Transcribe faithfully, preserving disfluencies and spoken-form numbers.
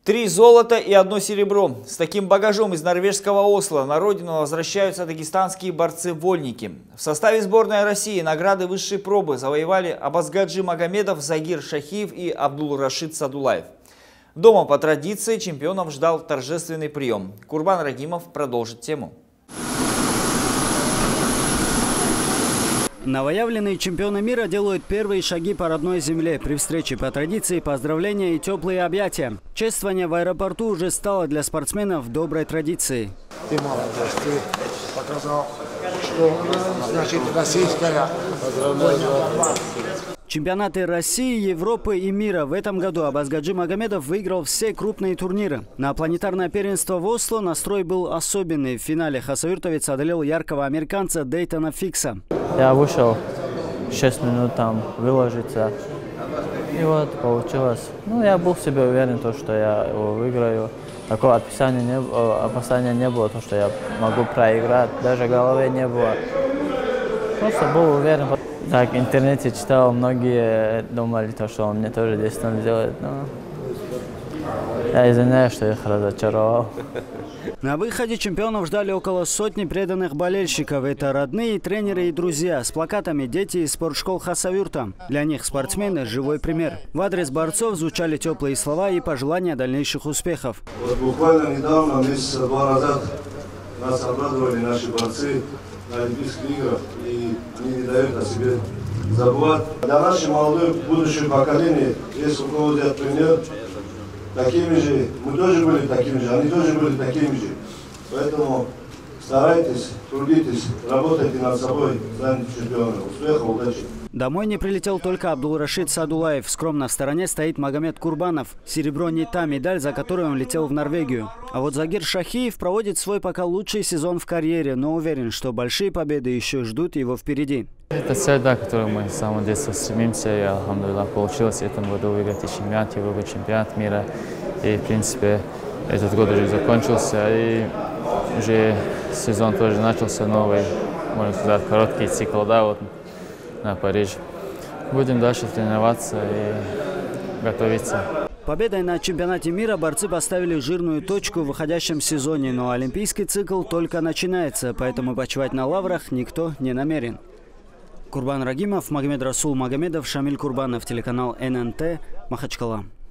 Три золота и одно серебро. С таким багажом из норвежского Осло на родину возвращаются дагестанские борцы-вольники. В составе сборной России награды высшей пробы завоевали Абазгаджи Магомедов, Загир Шахиев и Абдул-Рашид Садулаев. Дома по традиции чемпионов ждал торжественный прием. Курбан Рагимов продолжит тему. Новоявленные чемпионы мира делают первые шаги по родной земле. При встрече по традиции поздравления и теплые объятия. Чествование в аэропорту уже стало для спортсменов доброй традицией. Ты молодец, ты показал, что значит российская. Чемпионаты России, Европы и мира. В этом году Абазгаджи Магомедов выиграл все крупные турниры. На планетарное первенство в Осло настрой был особенный. В финале хасавюртовец одолел яркого американца Дейтона Фикса. Я вышел шесть минут там выложиться. И вот получилось. Ну, я был в себе уверен, то, что я его выиграю. Такого описания не, опасения не было, то, что я могу проиграть. Даже головы не было. Просто был уверен. Так, в интернете читал, многие думали, то, что он мне тоже десять ноль сделает. Но я извиняюсь, что их разочаровал. На выходе чемпионов ждали около сотни преданных болельщиков. Это родные, тренеры и друзья. С плакатами дети из спортшкол Хасавюрта. Для них спортсмены – живой пример. В адрес борцов звучали теплые слова и пожелания дальнейших успехов. Вот буквально недавно, месяца два назад, нас обрадовали наши борцы на Олимпийских играх, и они не дают о себе забывать. Для нашего молодого будущего поколения, если у кого взять пример, такими же, мы тоже были такими же, они тоже были такими же. Поэтому старайтесь, трудитесь, работайте над собой, станете чемпионом. Успехов, удачи! Домой не прилетел только Абдул-Рашид Садулаев. Скромно в стороне стоит Магомед Курбанов. Серебро не та медаль, за которую он летел в Норвегию. А вот Загир Шахиев проводит свой пока лучший сезон в карьере, но уверен, что большие победы еще ждут его впереди. Это цель, да, к которой мы с самого детства стремимся. И, алхамдулилlah, получилось в этом году выиграть и чемпионат Европы, чемпионат мира. И, в принципе, этот год уже закончился. И уже сезон тоже начался новый, можно сказать, короткий цикл, да, вот на Париж. Будем дальше тренироваться и готовиться. Победой на чемпионате мира борцы поставили жирную точку в выходящем сезоне, но олимпийский цикл только начинается, поэтому почивать на лаврах никто не намерен. Курбан Рагимов, Магомед Расул Магомедов, Шамиль Курбанов, телеканал эн эн тэ, Махачкала.